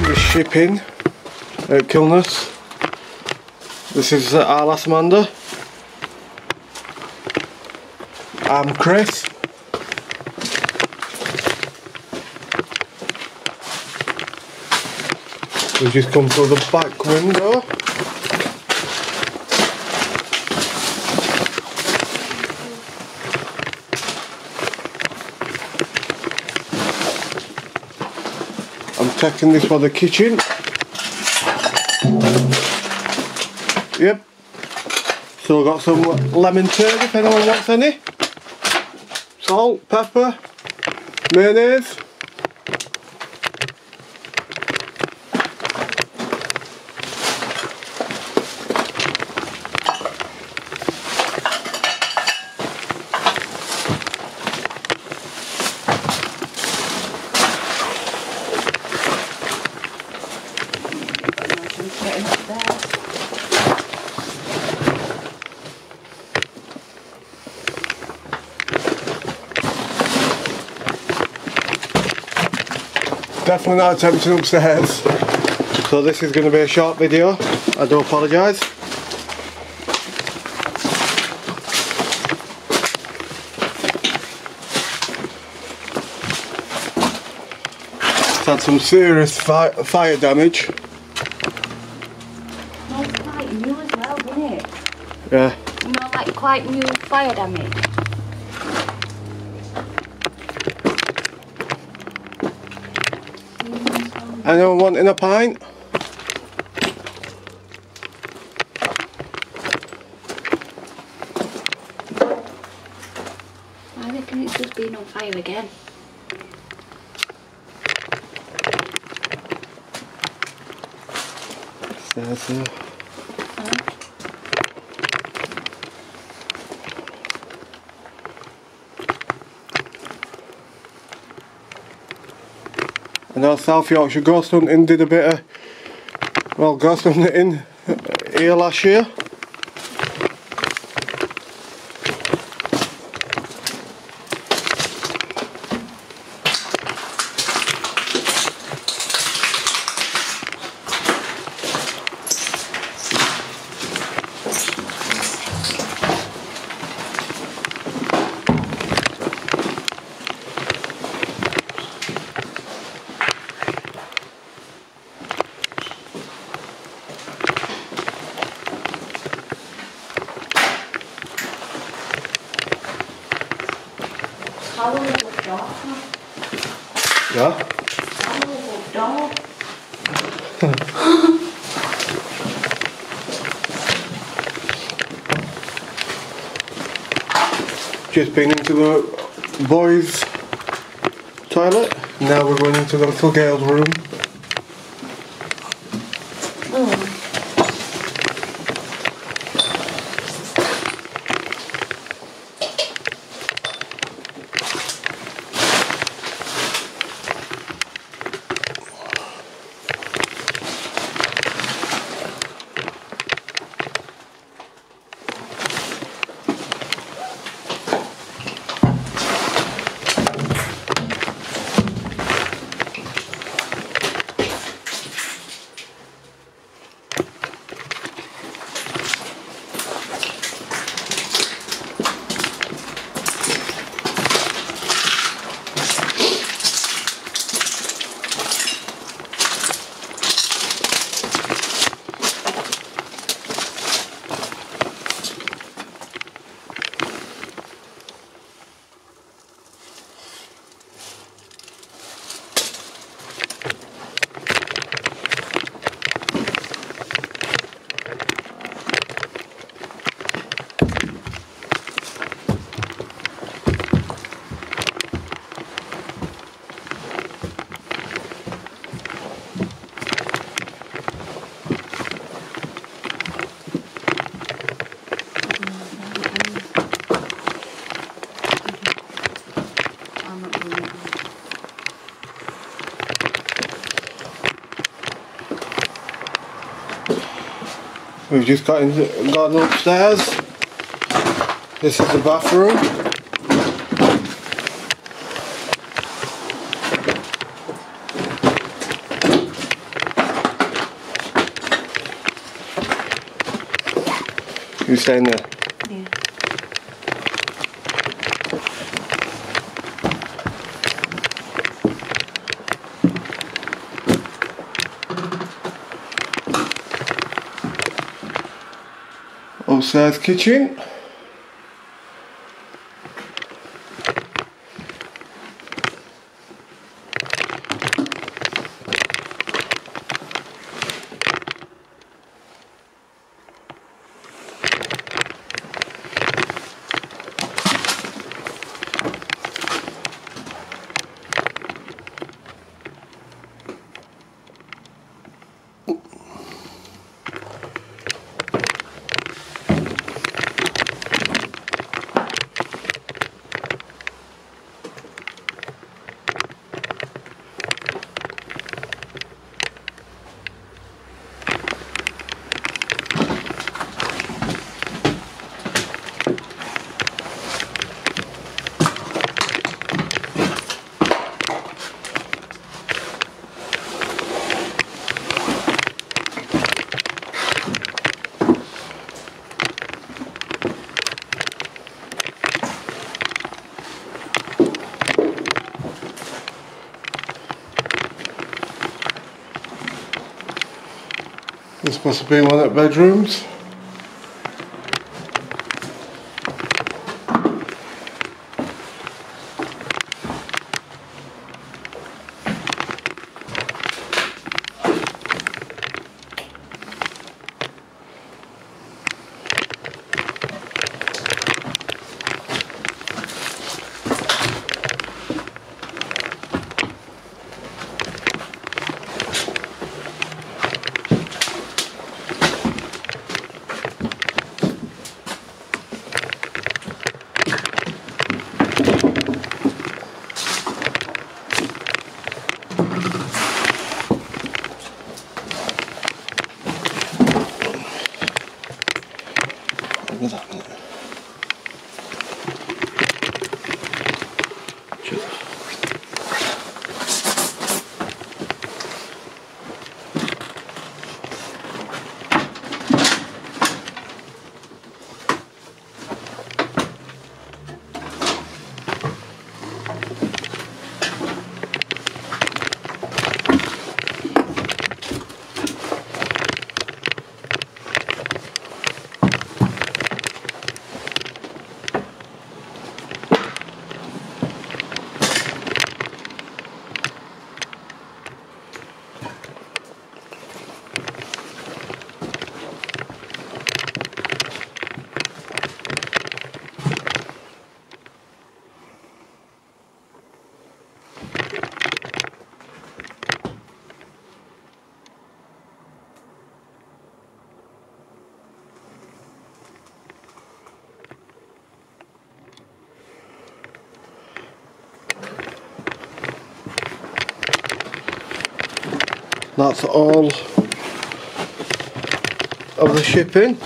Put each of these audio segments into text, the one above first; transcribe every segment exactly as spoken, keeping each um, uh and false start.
the shipping at Kilness. This is uh, Arlas Amanda. I'm Chris. We've just come through the back window. I'm taking this for the kitchen. Yep. Still got some lemon curd if anyone wants any. Salt, pepper, mayonnaise. Definitely not attempting upstairs, so this is going to be a short video. I do apologise. It's had some serious fi fire damage. No, it's quite new as well, isn't it? Yeah. You know, like quite new fire damage. Anyone wanting a pint? I reckon it's just been on fire again. Stairs here. Huh? I know South Yorkshire Ghost Hunting did a bit of, well, ghost hunting here last year. How will it look dark? Yeah? How will it look dark? Just been into the boys' toilet. Now we're going into the little girls' room. Mm. We've just got into, gone upstairs. This is the bathroom. You staying there? Yeah. Upstairs kitchen. This must have been one of the bedrooms. Look at that. That's all of the shipping.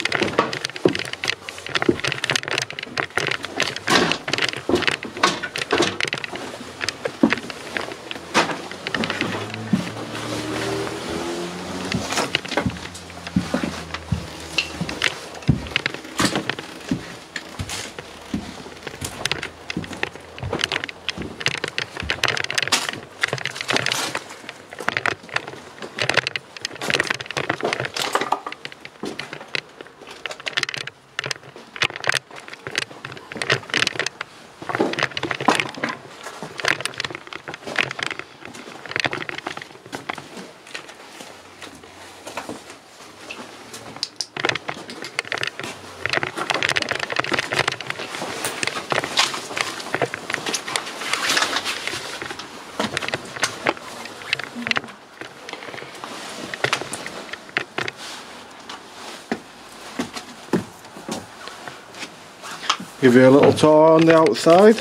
Give you a little tour on the outside.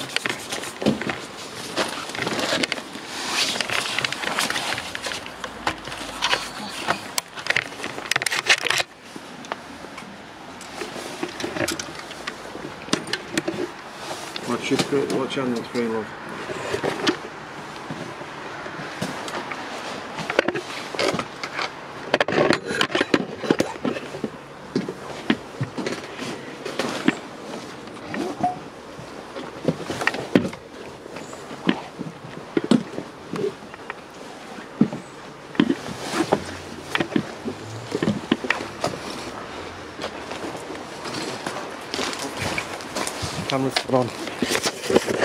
Watch your screen, watch on the screen, love. camera's still on.